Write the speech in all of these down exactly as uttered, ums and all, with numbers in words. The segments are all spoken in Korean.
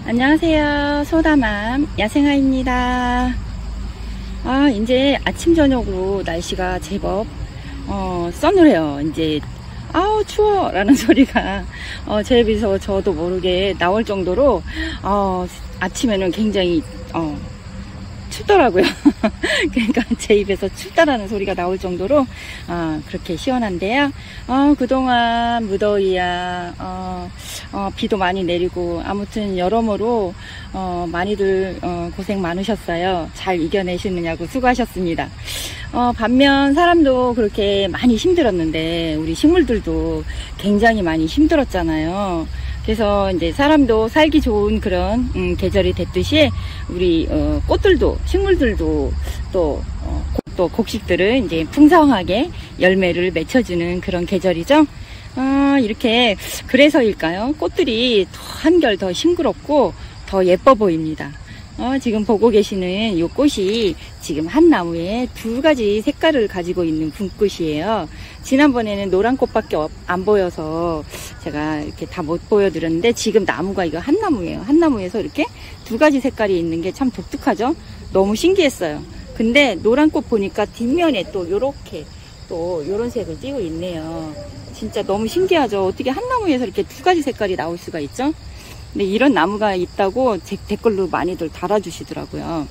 안녕하세요. 소다맘 야생아입니다. 아, 이제 아침 저녁으로 날씨가 제법 어, 서늘해요. 이제 아우 추워 라는 소리가 어, 제 입에서 저도 모르게 나올 정도로 어, 아침에는 굉장히 어, 춥더라고요. 그러니까 제 입에서 춥다라는 소리가 나올 정도로 어, 그렇게 시원한데요. 어, 그동안 무더위야 어, 어, 비도 많이 내리고 아무튼 여러모로 어, 많이들 어, 고생 많으셨어요. 잘 이겨내시느냐고 수고하셨습니다. 어, 반면 사람도 그렇게 많이 힘들었는데 우리 식물들도 굉장히 많이 힘들었잖아요. 그래서 이제 사람도 살기 좋은 그런 음, 계절이 됐듯이 우리 어, 꽃들도 식물들도 또, 어, 또 곡식들은 이제 풍성하게 열매를 맺혀주는 그런 계절이죠. 어, 이렇게 그래서일까요? 꽃들이 더 한결 더 싱그럽고 더 예뻐 보입니다. 어, 지금 보고 계시는 이 꽃이 지금 한 나무에 두 가지 색깔을 가지고 있는 분꽃이에요. 지난번에는 노란 꽃밖에 안 보여서 제가 이렇게 다 못 보여드렸는데 지금 나무가 이거 한 나무예요. 한 나무에서 이렇게 두 가지 색깔이 있는 게 참 독특하죠. 너무 신기했어요. 근데 노란 꽃 보니까 뒷면에 또 요렇게 또 요런 색을 띄고 있네요. 진짜 너무 신기하죠. 어떻게 한 나무에서 이렇게 두 가지 색깔이 나올 수가 있죠? 근데 이런 나무가 있다고 제 댓글로 많이들 달아주시더라고요.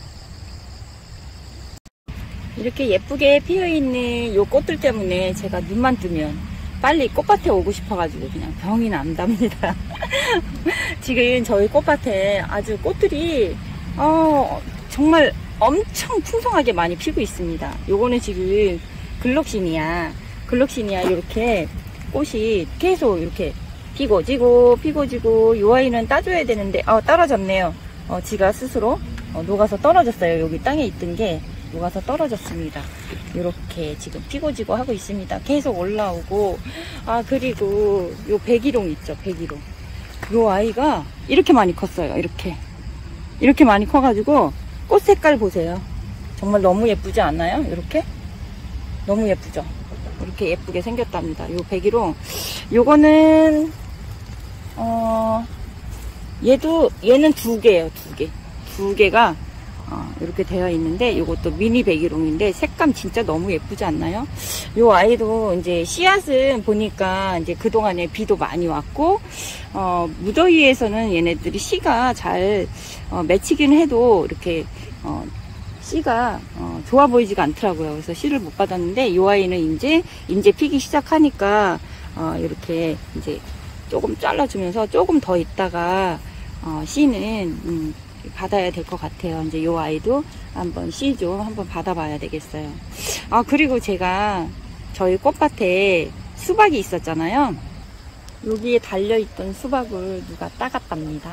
이렇게 예쁘게 피어있는 요 꽃들 때문에 제가 눈만 뜨면 빨리 꽃밭에 오고 싶어가지고 그냥 병이 난답니다. 지금 저희 꽃밭에 아주 꽃들이 어, 정말 엄청 풍성하게 많이 피고 있습니다. 요거는 지금 글록시니아 글록시니아 이렇게 꽃이 계속 이렇게 피고 지고 피고 지고 이 아이는 따줘야 되는데 어, 떨어졌네요. 어, 지가 스스로 어, 녹아서 떨어졌어요. 여기 땅에 있던 게 녹아서 떨어졌습니다. 이렇게 지금 피고 지고 하고 있습니다. 계속 올라오고 아 그리고 요 백일홍 있죠. 백일홍 요 아이가 이렇게 많이 컸어요. 이렇게 이렇게 많이 커가지고 꽃 색깔 보세요. 정말 너무 예쁘지 않나요? 이렇게 너무 예쁘죠. 이렇게 예쁘게 생겼답니다. 요 백일홍 요거는 어 얘도 얘는 두 개예요. 두 개 두 개가 어, 이렇게 되어 있는데 이것도 미니 백일홍인데 색감 진짜 너무 예쁘지 않나요? 요 아이도 이제 씨앗은 보니까 이제 그동안에 비도 많이 왔고 어, 무더위에서는 얘네들이 씨가 잘 어, 맺히긴 해도 이렇게 어, 씨가 어, 좋아 보이지가 않더라고요. 그래서 씨를 못 받았는데 이 아이는 이제 이제 피기 시작하니까 어, 이렇게 이제 조금 잘라주면서 조금 더 있다가 어, 씨는 음, 받아야 될 것 같아요. 이제 요 아이도 한번 씨 좀 한번 받아봐야 되겠어요. 아 그리고 제가 저희 꽃밭에 수박이 있었잖아요. 여기에 달려있던 수박을 누가 따갔답니다.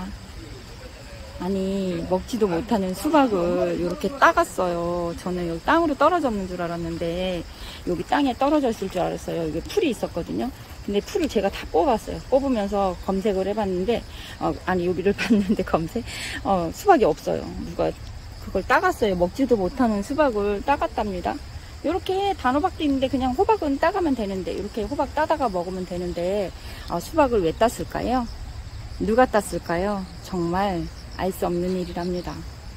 아니 먹지도 못하는 수박을 이렇게 따갔어요. 저는 여기 땅으로 떨어졌는 줄 알았는데 여기 땅에 떨어졌을 줄 알았어요. 여기 풀이 있었거든요. 근데 풀을 제가 다 뽑았어요. 뽑으면서 검색을 해봤는데 어, 아니 여기를 봤는데 검색 어, 수박이 없어요. 누가 그걸 따갔어요. 먹지도 못하는 수박을 따갔답니다. 이렇게 단호박도 있는데 그냥 호박은 따가면 되는데 이렇게 호박 따다가 먹으면 되는데 어, 수박을 왜 땄을까요? 누가 땄을까요? 정말 알 수 없는 일이랍니다.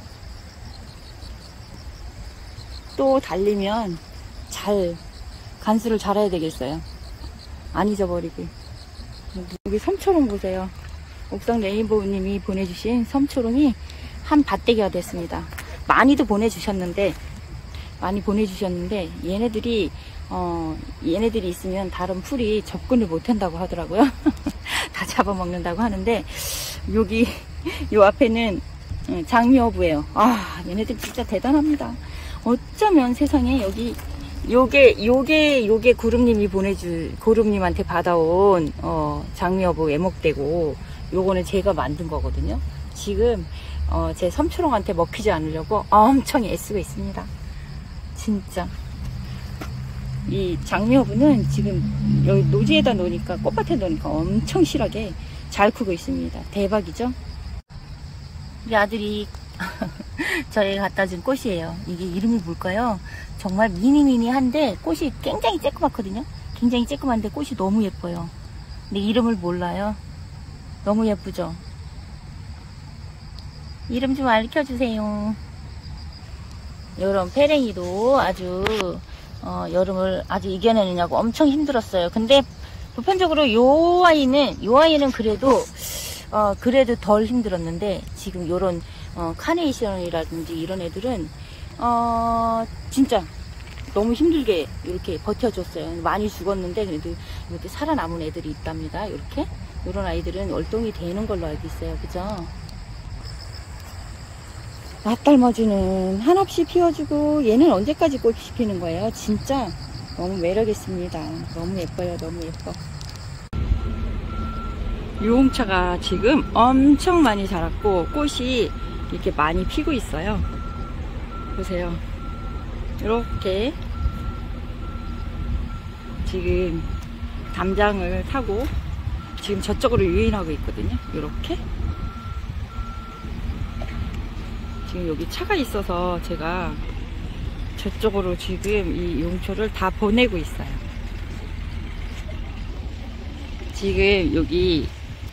또 달리면 잘 간수를 잘해야 되겠어요. 안 잊어버리게. 여기 섬초롱 보세요. 옥상 레인보우님이 보내주신 섬초롱이 한 밭대기가 됐습니다. 많이도 보내주셨는데 많이 보내주셨는데 얘네들이 어 얘네들이 있으면 다른 풀이 접근을 못한다고 하더라고요. 다 잡아먹는다고 하는데 여기 요 앞에는 장미어부예요. 아 얘네들 진짜 대단합니다. 어쩌면 세상에 여기 요게 요게 요게 구름님이 보내줄 구름님한테 받아온 어, 장미어부 애목대고 요거는 제가 만든 거거든요. 지금 어, 제 섬초롱한테 먹히지 않으려고 엄청 애쓰고 있습니다. 진짜 이 장미어부는 지금 여기 노지에다 놓으니까 꽃밭에 놓으니까 엄청 실하게 잘 크고 있습니다. 대박이죠? 우리 아들이 저희가 갖다 준 꽃이에요. 이게 이름이 뭘까요? 정말 미니미니한데 꽃이 굉장히 쬐끄맣거든요. 굉장히 쬐끄만데 꽃이 너무 예뻐요. 근데 이름을 몰라요. 너무 예쁘죠? 이름 좀 알려주세요. 이런 페랭이도 아주 어, 여름을 아주 이겨내느냐고 엄청 힘들었어요. 근데 보편적으로 요 아이는 요 아이는 그래도 어, 그래도 덜 힘들었는데 지금 요런 어, 카네이션이라든지 이런 애들은 어, 진짜 너무 힘들게 이렇게 버텨줬어요. 많이 죽었는데 그래도 이렇게 살아남은 애들이 있답니다. 이렇게 이런 아이들은 월동이 되는 걸로 알고 있어요. 그죠? 낫달머지는 한없이 피워주고 얘는 언제까지 꽃이 피는 거예요? 진짜 너무 매력있습니다. 너무 예뻐요. 너무 예뻐. 유홍차가 지금 엄청 많이 자랐고 꽃이 이렇게 많이 피고 있어요. 보세요. 이렇게 지금 담장을 타고 지금 저쪽으로 유인하고 있거든요. 이렇게 지금 여기 차가 있어서 제가 저쪽으로 지금 이 용초를 다 보내고 있어요. 지금 여기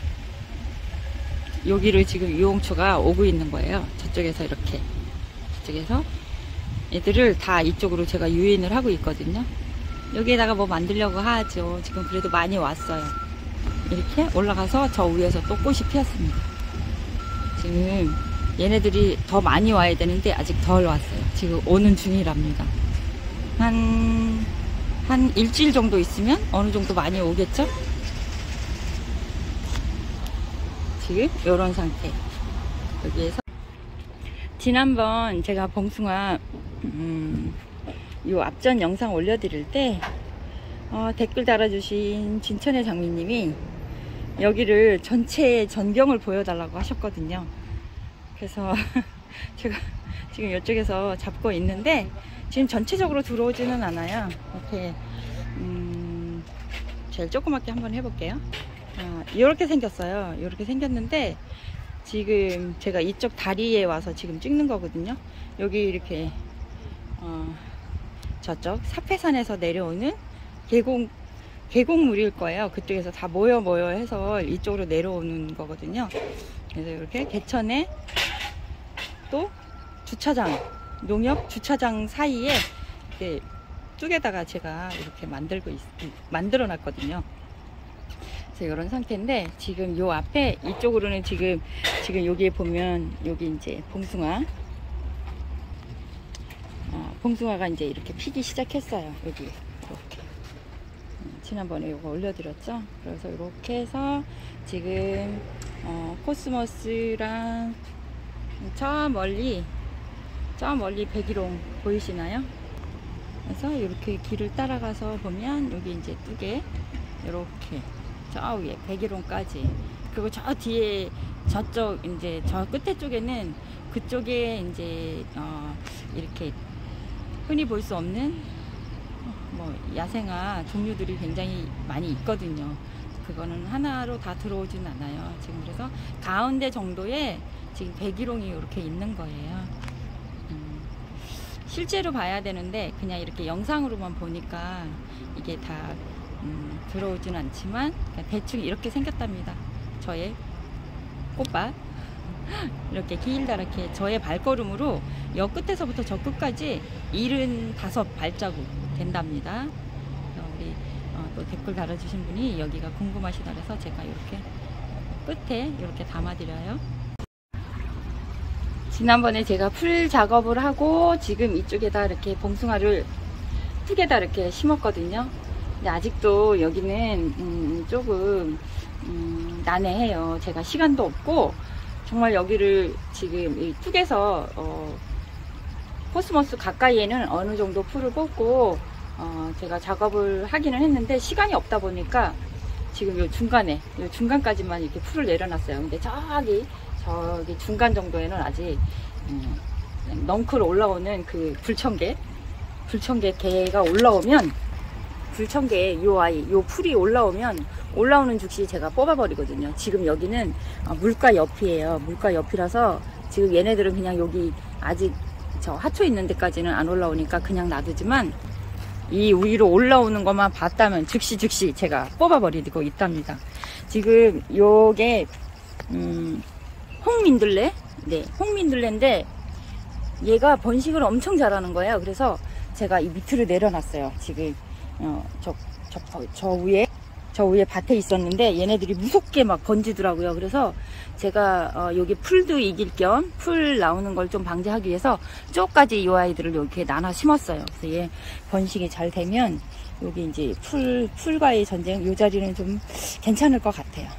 여기를 지금 유홍초가 오고 있는 거예요. 저쪽에서 이렇게 저쪽에서 애들을 다 이쪽으로 제가 유인을 하고 있거든요. 여기에다가 뭐 만들려고 하죠. 지금 그래도 많이 왔어요. 이렇게 올라가서 저 위에서 또 꽃이 피었습니다. 지금 얘네들이 더 많이 와야 되는데 아직 덜 왔어요. 지금 오는 중이랍니다. 한, 한 일주일 정도 있으면 어느 정도 많이 오겠죠? 지금 이런 상태. 여기에서 지난번 제가 봉숭아 음, 요 앞전 영상 올려드릴 때 어, 댓글 달아주신 진천의 장미님이 여기를 전체 전경을 보여달라고 하셨거든요. 그래서 제가 지금 이쪽에서 잡고 있는데 지금 전체적으로 들어오지는 않아요. 이렇게 음, 제일 조그맣게 한번 해볼게요. 어, 이렇게 생겼어요. 이렇게 생겼는데 지금 제가 이쪽 다리에 와서 지금 찍는 거거든요. 여기 이렇게 어, 저쪽 사패산에서 내려오는 계곡, 계곡물일 거예요. 그쪽에서 다 모여 모여 해서 이쪽으로 내려오는 거거든요. 그래서 이렇게 개천에 또 주차장, 농협 주차장 사이에 이렇게 뚝에다가 제가 이렇게 만들고 있, 만들어 놨거든요. 그래서 이런 상태인데 지금 요 앞에 이쪽으로는 지금 지금 여기에 보면 여기 이제 봉숭아 어, 봉숭아가 이제 이렇게 피기 시작했어요. 여기 이렇게 음, 지난번에 이거 올려드렸죠. 그래서 이렇게 해서 지금 어, 코스모스랑 저 멀리 저 멀리 백일홍 보이시나요? 그래서 이렇게 길을 따라가서 보면 여기 이제 뚝에 이렇게 저 위에 백일홍까지, 그리고 저 뒤에 저쪽 이제 저 끝에 쪽에는 그쪽에 이제 어 이렇게 흔히 볼 수 없는 뭐 야생화 종류들이 굉장히 많이 있거든요. 그거는 하나로 다 들어오진 않아요. 지금 그래서 가운데 정도에 지금 백일홍이 이렇게 있는 거예요. 음, 실제로 봐야 되는데 그냥 이렇게 영상으로만 보니까 이게 다 음, 들어오진 않지만 대충 이렇게 생겼답니다. 저의 꽃밭 이렇게 길다랗게 저의 발걸음으로 여 끝에서부터 저 끝까지 칠십오 발자국 된답니다. 우리 어, 또 댓글 달아주신 분이 여기가 궁금하시다 그래서 제가 이렇게 끝에 이렇게 담아드려요. 지난번에 제가 풀 작업을 하고 지금 이쪽에다 이렇게 봉숭아를 뚝에다 이렇게 심었거든요. 근데 아직도 여기는 음, 조금 음, 난해해요. 제가 시간도 없고 정말 여기를 지금 이 뚝에서 어, 코스모스 가까이에는 어느 정도 풀을 뽑고 어, 제가 작업을 하기는 했는데 시간이 없다 보니까 지금 요 중간에 요 중간까지만 이렇게 풀을 내려놨어요. 근데 저기 저기 중간 정도에는 아직 음, 넝크로 올라오는 그 불청개 불청개 개가 올라오면 불청개 요 아이 요 풀이 올라오면 올라오는 즉시 제가 뽑아버리거든요. 지금 여기는 물가 옆이에요. 물가 옆이라서 지금 얘네들은 그냥 여기 아직 저 하초 있는 데까지는 안 올라오니까 그냥 놔두지만 이 위로 올라오는 것만 봤다면 즉시 즉시 제가 뽑아버리고 있답니다. 지금 요게 음, 홍민들레 네, 홍민들레인데 얘가 번식을 엄청 잘하는 거예요. 그래서 제가 이 밑으로 내려놨어요. 지금 어, 저, 저, 저 위에 저 위에 밭에 있었는데 얘네들이 무섭게 막 번지더라고요. 그래서 제가 어, 여기 풀도 이길 겸 풀 나오는 걸 좀 방지하기 위해서 쪽까지 이 아이들을 이렇게 나눠 심었어요. 그래서 얘 번식이 잘 되면 여기 이제 풀, 풀과의 전쟁, 이 자리는 좀 괜찮을 것 같아요.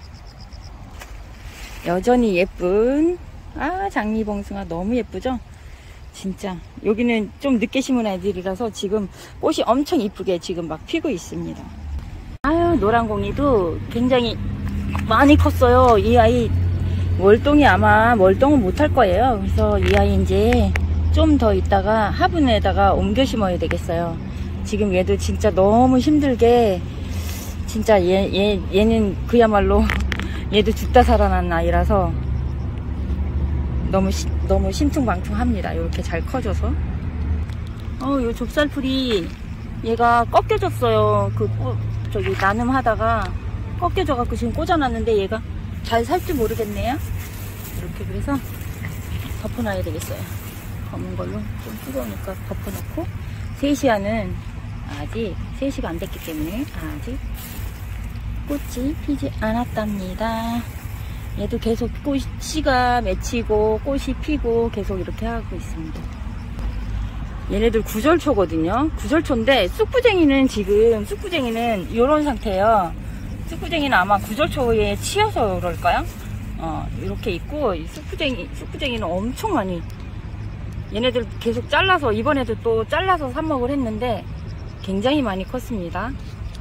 여전히 예쁜, 아, 장미봉숭아 너무 예쁘죠? 진짜. 여기는 좀 늦게 심은 애들이라서 지금 꽃이 엄청 이쁘게 지금 막 피고 있습니다. 아유, 노란공이도 굉장히 많이 컸어요. 이 아이, 월동이 아마, 월동은 못할 거예요. 그래서 이 아이 이제 좀 더 있다가 화분에다가 옮겨 심어야 되겠어요. 지금 얘도 진짜 너무 힘들게 진짜 얘, 얘, 얘는 그야말로 얘도 죽다 살아난 아이라서 너무 시, 너무 심퉁방퉁합니다. 이렇게 잘 커져서. 어, 요 좁쌀풀이 얘가 꺾여졌어요. 그 어, 저기 나눔하다가 꺾여져갖고 지금 꽂아놨는데 얘가 잘 살지 모르겠네요. 이렇게 그래서 덮어놔야 되겠어요. 검은 걸로 좀 뜨거우니까 덮어놓고 세시아는 아직 세 시가 안 됐기 때문에 아직 꽃이 피지 않았답니다. 얘도 계속 꽃씨가 맺히고 꽃이 피고 계속 이렇게 하고 있습니다. 얘네들 구절초거든요. 구절초인데 쑥부쟁이는 지금 쑥부쟁이는 이런 상태예요. 쑥부쟁이는 아마 구절초에 치여서 그럴까요? 어, 이렇게 있고 쑥부쟁이, 쑥부쟁이는 엄청 많이 얘네들 계속 잘라서 이번에도 또 잘라서 삽목을 했는데 굉장히 많이 컸습니다.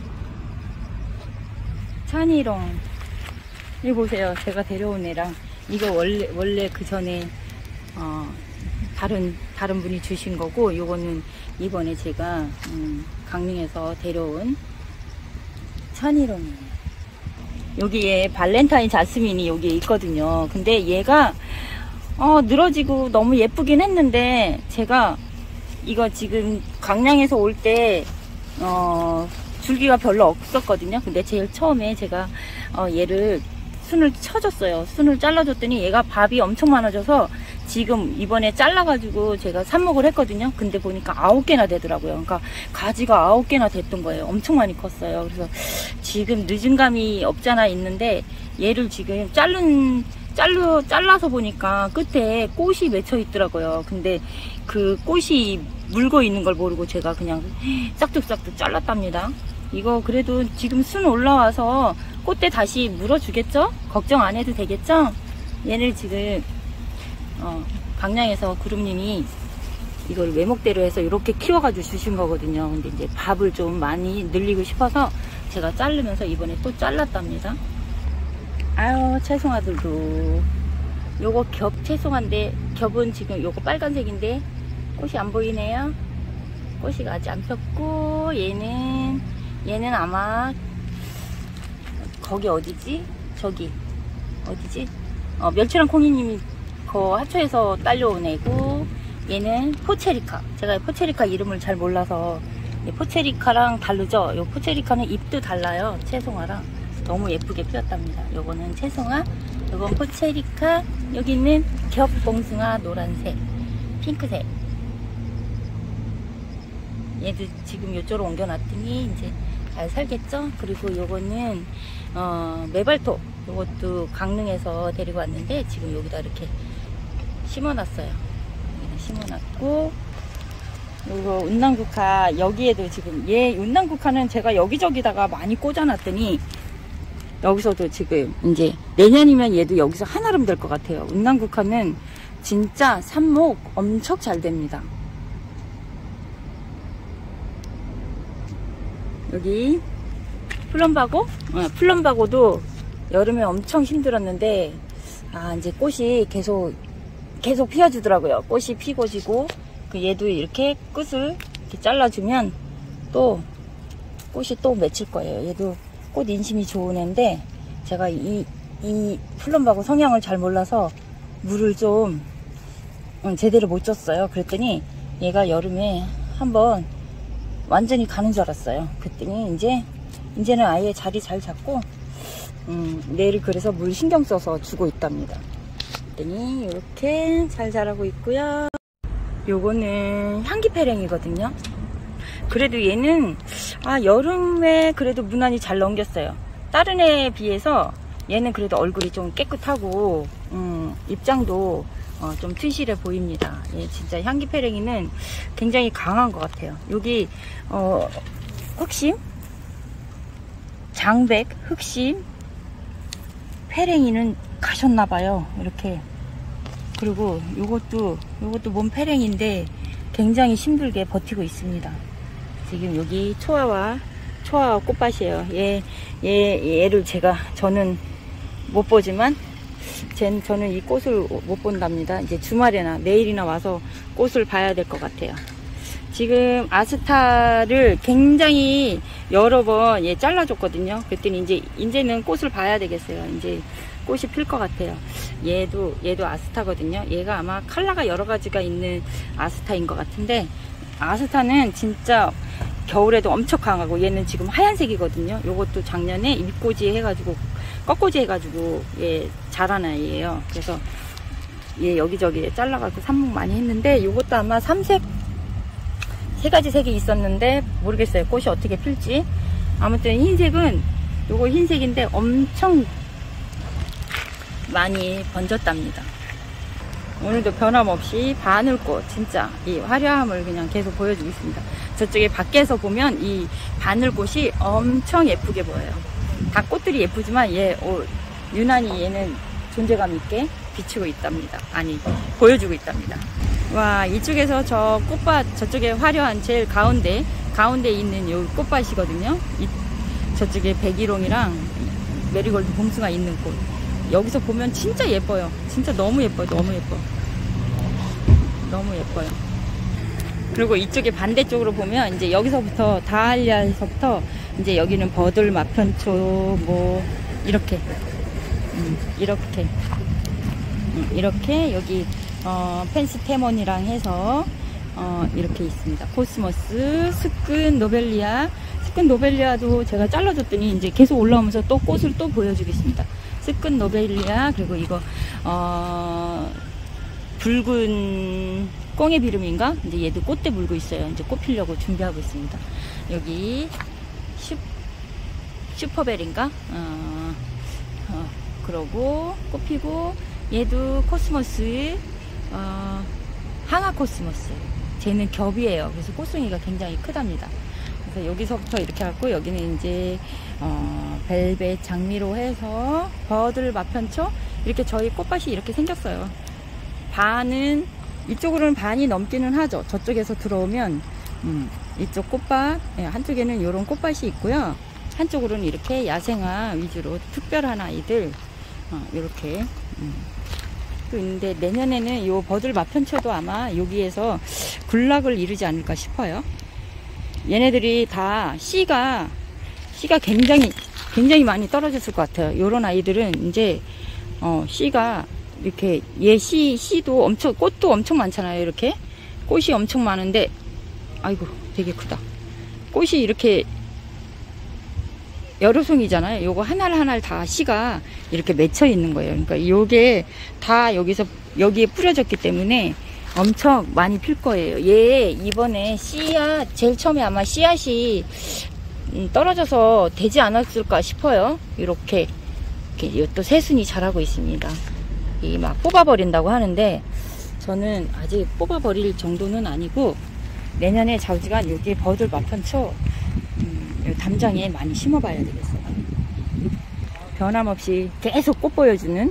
찬이롱 이거 보세요. 제가 데려온 애랑 이거 원래 원래 그 전에 어, 다른 다른 분이 주신 거고 요거는 이번에 제가 음, 강릉에서 데려온 찬이롱이에요. 여기에 발렌타인 자스민이 여기에 있거든요. 근데 얘가 어, 늘어지고 너무 예쁘긴 했는데 제가 이거 지금 강량에서 올 때 어, 줄기가 별로 없었거든요. 근데 제일 처음에 제가 어, 얘를 순을 쳐줬어요. 순을 잘라줬더니 얘가 밥이 엄청 많아져서 지금 이번에 잘라가지고 제가 삽목을 했거든요. 근데 보니까 아홉 개나 되더라고요. 그러니까 가지가 아홉 개나 됐던 거예요. 엄청 많이 컸어요. 그래서 지금 늦은 감이 없잖아 있는데 얘를 지금 자른 잘라, 잘라서 보니까 끝에 꽃이 맺혀 있더라고요. 근데 그 꽃이 물고 있는 걸 모르고 제가 그냥 싹둑싹둑 잘랐답니다. 이거 그래도 지금 순 올라와서 꽃대 다시 물어주겠죠? 걱정 안 해도 되겠죠? 얘를 지금 어, 강량에서 구름님이 이걸 외목대로 해서 이렇게 키워가지고 주신 거거든요. 근데 이제 밥을 좀 많이 늘리고 싶어서 제가 자르면서 이번에 또 잘랐답니다. 아유, 채송아들도 요거 겹 채송아인데 겹은 지금 요거 빨간색인데 꽃이 안 보이네요. 꽃이 아직 안 폈고 얘는 얘는 아마 거기 어디지? 저기 어디지? 어, 멸치랑 콩이님이 그 하초에서 딸려온 애고 얘는 포체리카. 제가 포체리카 이름을 잘 몰라서 포체리카랑 다르죠? 요 포체리카는 잎도 달라요. 채송아랑 너무 예쁘게 피었답니다. 요거는 채송아, 요건 포체리카, 여기는 겹봉숭아 노란색, 핑크색. 얘도 지금 요쪽으로 옮겨놨더니 이제 잘 살겠죠? 그리고 요거는 어, 메발톱, 요것도 강릉에서 데리고 왔는데 지금 여기다 이렇게 심어놨어요. 여기다 심어놨고, 요거 운남국화, 여기에도 지금 얘 운남국화는 제가 여기저기다가 많이 꽂아놨더니 여기서도 지금 이제 내년이면 얘도 여기서 한아름 될 것 같아요. 운남국화는 진짜 삽목 엄청 잘 됩니다. 여기 플럼바고, 어, 플럼바고도 여름에 엄청 힘들었는데 아 이제 꽃이 계속 계속 피어주더라고요. 꽃이 피고 지고 그 얘도 이렇게 끝을 이렇게 잘라주면 또 꽃이 또 맺힐 거예요. 얘도 꽃 인심이 좋은 애인데 제가 이, 이 플럼바고 성향을 잘 몰라서 물을 좀 음, 제대로 못 줬어요. 그랬더니 얘가 여름에 한번 완전히 가는 줄 알았어요. 그랬더니 이제 이제는 아예 자리 잘 잡고 음, 내일 그래서 물 신경 써서 주고 있답니다. 놨더니 이렇게 잘 자라고 있고요. 요거는 향기패랭이거든요. 그래도 얘는 아 여름에 그래도 무난히 잘 넘겼어요. 다른 애에 비해서 얘는 그래도 얼굴이 좀 깨끗하고 음, 입장도 어, 좀 튼실해 보입니다. 예, 진짜 향기패랭이는 굉장히 강한 것 같아요. 여기 어, 흑심, 장백, 흑심, 패랭이는 가셨나봐요. 이렇게. 그리고 요것도 요것도 몸 패랭인데 굉장히 힘들게 버티고 있습니다. 지금 여기 초아와 초아와 꽃밭이에요. 얘, 얘 얘를 제가 저는 못 보지만 쟤는 저는 이 꽃을 못 본답니다. 이제 주말에나 내일이나 와서 꽃을 봐야 될 것 같아요. 지금 아스타를 굉장히 여러 번 얘 잘라줬거든요. 그랬더니 이제 이제는 꽃을 봐야 되겠어요. 이제 꽃이 필 것 같아요. 얘도 얘도 아스타거든요. 얘가 아마 컬러가 여러 가지가 있는 아스타인 것 같은데 아스타는 진짜 겨울에도 엄청 강하고 얘는 지금 하얀색이거든요. 요것도 작년에 잎꽂이 해가지고 꺾꽂이 해가지고 얘 자란 아이예요. 그래서 얘 여기저기 잘라가지고 삽목 많이 했는데 요것도 아마 삼색 세 가지 색이 있었는데 모르겠어요. 꽃이 어떻게 필지. 아무튼 흰색은 요거 흰색인데 엄청 많이 번졌답니다. 오늘도 변함없이 바늘꽃 진짜 이 화려함을 그냥 계속 보여주고 있습니다. 저쪽에 밖에서 보면 이 바늘꽃이 엄청 예쁘게 보여요. 다 꽃들이 예쁘지만 얘 오, 유난히 얘는 존재감 있게 비추고 있답니다. 아니 보여주고 있답니다. 와 이쪽에서 저 꽃밭 저쪽에 화려한 제일 가운데 가운데 있는 요 꽃밭이거든요. 이, 저쪽에 백일홍이랑 메리골드 봉숭아 있는 꽃. 여기서 보면 진짜 예뻐요. 진짜 너무 예뻐요. 너무 예뻐. 너무 예뻐요. 그리고 이쪽에 반대쪽으로 보면 이제 여기서부터 다알리아에서부터 이제 여기는 버들 마편초 뭐 이렇게 음, 이렇게 음, 이렇게 여기 어, 펜스테몬이랑 해서 어, 이렇게 있습니다. 코스모스, 스끈 노벨리아, 스끈 노벨리아도 제가 잘라줬더니 이제 계속 올라오면서 또 꽃을 또 보여주겠습니다. 스끈 노벨리아 그리고 이거 어, 붉은 꽁의 비름인가? 이제 얘도 꽃대 물고 있어요. 이제 꽃 피려고 준비하고 있습니다. 여기 슈, 슈퍼벨인가? 어, 어, 그러고 꽃 피고 얘도 코스모스 어, 항아 코스모스. 쟤는 겹이에요. 그래서 꽃송이가 굉장히 크답니다. 그래서 여기서부터 이렇게 갖고 여기는 이제 어, 벨벳 장미로 해서 버들 마편초 이렇게 저희 꽃밭이 이렇게 생겼어요. 반은 이쪽으로는 반이 넘기는 하죠. 저쪽에서 들어오면 음, 이쪽 꽃밭 예, 한쪽에는 이런 꽃밭이 있고요. 한쪽으로는 이렇게 야생화 위주로 특별한 아이들 어, 이렇게 음, 또 있는데 내년에는 이 버들 마편초도 아마 여기에서 군락을 이루지 않을까 싶어요. 얘네들이 다 씨가 씨가 굉장히 굉장히 많이 떨어졌을 것 같아요. 이런 아이들은 이제 어, 씨가 이렇게 얘 씨 씨도 엄청 꽃도 엄청 많잖아요. 이렇게 꽃이 엄청 많은데 아이고 되게 크다. 꽃이 이렇게 여러 송이잖아요. 요거 하나를 하나를 다 씨가 이렇게 맺혀 있는 거예요. 그러니까 요게 다 여기서 여기에 뿌려졌기 때문에 엄청 많이 필 거예요. 얘 이번에 씨앗 제일 처음에 아마 씨앗이 떨어져서 되지 않았을까 싶어요. 이렇게 이렇게 또 새순이 자라고 있습니다. 이 막 뽑아버린다고 하는데 저는 아직 뽑아버릴 정도는 아니고 내년에 좌우지간 여기 버들 마편초 음, 담장에 많이 심어봐야 되겠어요. 변함없이 계속 꽃 보여주는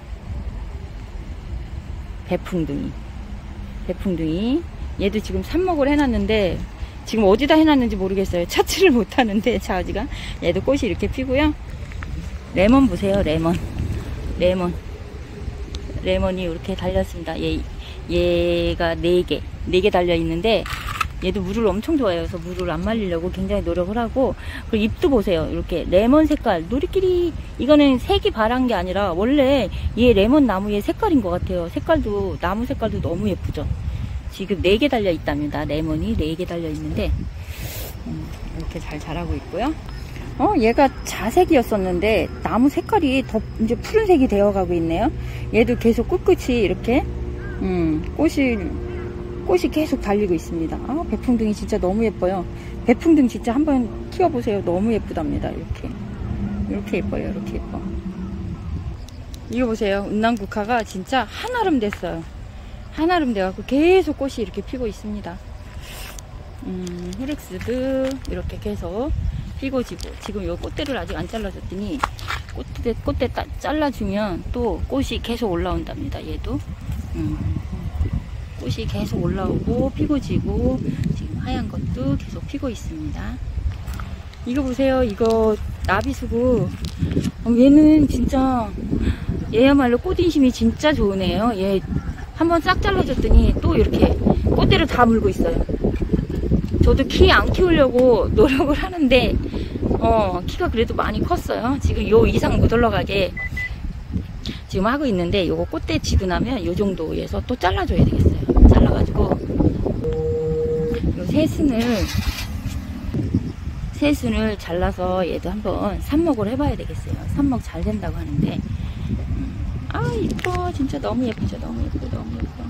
배풍둥이. 배풍둥이. 얘도 지금 삽목을 해놨는데 지금 어디다 해놨는지 모르겠어요. 찾지를 못하는데 좌우지간 얘도 꽃이 이렇게 피고요. 레몬 보세요. 레몬. 레몬. 레몬이 이렇게 달렸습니다. 얘, 얘가 네 개, 네 개 달려 있는데 얘도 물을 엄청 좋아해요. 그래서 물을 안 말리려고 굉장히 노력을 하고 그리고 잎도 보세요. 이렇게 레몬 색깔. 우리끼리 이거는 색이 바란 게 아니라 원래 얘 레몬 나무의 색깔인 것 같아요. 색깔도 나무 색깔도 너무 예쁘죠. 지금 네 개 달려 있답니다. 레몬이 네 개 달려 있는데 음, 이렇게 잘 자라고 있고요. 어, 얘가 자색이었었는데 나무 색깔이 더 이제 푸른색이 되어가고 있네요. 얘도 계속 꿋꿋이 이렇게 음, 꽃이 꽃이 계속 달리고 있습니다. 아, 배풍등이 진짜 너무 예뻐요. 배풍등 진짜 한번 키워보세요. 너무 예쁘답니다. 이렇게 이렇게 예뻐요. 이렇게 예뻐. 이거 보세요. 은남국화가 진짜 한아름 됐어요. 한아름 돼갖고 계속 꽃이 이렇게 피고 있습니다. 음, 히렉스도 이렇게 계속 피고 지고, 지금 요 꽃대를 아직 안 잘라줬더니 꽃대, 꽃대 따, 잘라주면 또 꽃이 계속 올라온답니다. 얘도 음, 꽃이 계속 올라오고 피고 지고, 지금 하얀 것도 계속 피고 있습니다. 이거 보세요. 이거 나비수구. 어, 얘는 진짜 얘야말로 꽃인심이 진짜 좋으네요. 얘 한번 싹 잘라줬더니 또 이렇게 꽃대를 다 물고 있어요. 저도 키 안 키우려고 노력을 하는데 어 키가 그래도 많이 컸어요. 지금 요 이상 못 올라가게 지금 하고 있는데, 요거 꽃대 지고 나면 요 정도에서 또 잘라줘야 되겠어요. 잘라가지고 요 새순을 새순을 잘라서 얘도 한번 삽목을 해봐야 되겠어요. 삽목 잘 된다고 하는데 음, 아 이뻐. 진짜 너무 예쁘죠. 너무 예뻐. 너무 예뻐.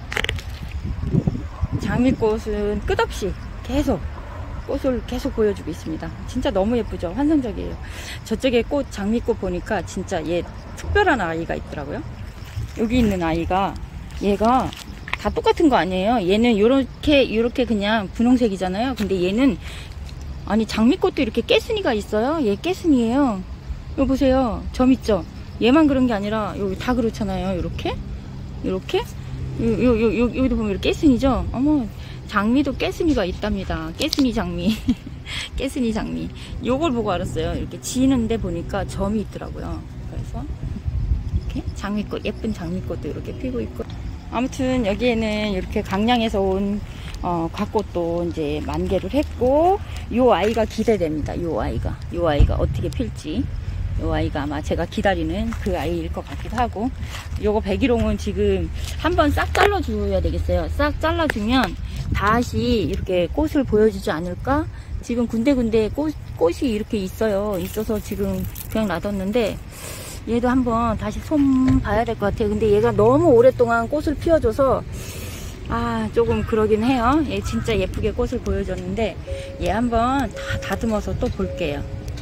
장미꽃은 끝없이 계속 꽃을 계속 보여주고 있습니다. 진짜 너무 예쁘죠. 환상적이에요. 저쪽에 꽃 장미꽃 보니까 진짜 얘 특별한 아이가 있더라고요. 여기 있는 아이가 얘가 다 똑같은 거 아니에요. 얘는 요렇게 요렇게 그냥 분홍색이잖아요. 근데 얘는 아니 장미꽃도 이렇게 깨순이가 있어요. 얘 깨순이에요. 이거 보세요. 점 있죠. 얘만 그런 게 아니라 여기 다 그렇잖아요. 요렇게 요렇게 요, 요, 요, 요, 여기도 보면 이렇게 깨순이죠. 어머, 장미도 깨순이가 있답니다. 깨순이 장미. 깨순이 장미. 요걸 보고 알았어요. 이렇게 지는데 보니까 점이 있더라고요. 그래서 이렇게 장미꽃, 예쁜 장미꽃도 이렇게 피고 있고. 아무튼 여기에는 이렇게 강량에서 온 어, 곽꽃도 이제 만개를 했고, 요 아이가 기대됩니다. 요 아이가. 요 아이가 어떻게 필지. 요 아이가 아마 제가 기다리는 그 아이일 것 같기도 하고, 요거 백일홍은 지금 한번 싹 잘라줘야 되겠어요. 싹 잘라주면 다시 이렇게 꽃을 보여주지 않을까? 지금 군데군데 꽃, 꽃이 이렇게 있어요. 있어서 지금 그냥 놔뒀는데, 얘도 한번 다시 손 봐야 될 것 같아요. 근데 얘가 너무 오랫동안 꽃을 피워줘서 아 조금 그러긴 해요. 얘 진짜 예쁘게 꽃을 보여줬는데 얘 한번 다 다듬어서 또 볼게요.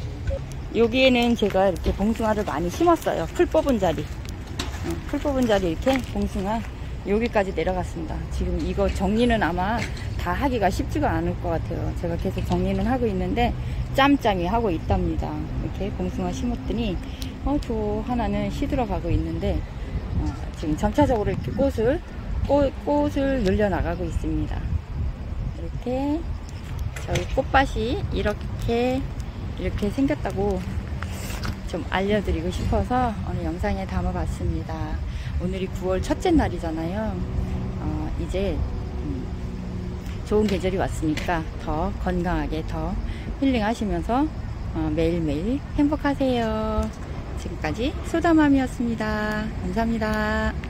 여기에는 제가 이렇게 봉숭아를 많이 심었어요. 풀 뽑은 자리, 풀 뽑은 자리 이렇게 봉숭아 여기까지 내려갔습니다. 지금 이거 정리는 아마 다 하기가 쉽지가 않을 것 같아요. 제가 계속 정리는 하고 있는데 짬짬이 하고 있답니다. 이렇게 봉숭아 심었더니 어, 저 하나는 시들어가고 있는데 어, 지금 점차적으로 이렇게 꽃을 꽃, 꽃을 늘려나가고 있습니다. 이렇게 저희 꽃밭이 이렇게 이렇게 생겼다고 좀 알려드리고 싶어서 오늘 영상에 담아봤습니다. 오늘이 구월 첫째 날이잖아요. 어, 이제 음, 좋은 계절이 왔으니까 더 건강하게 더 힐링하시면서 어, 매일매일 행복하세요. 지금까지 소다맘이었습니다. 감사합니다.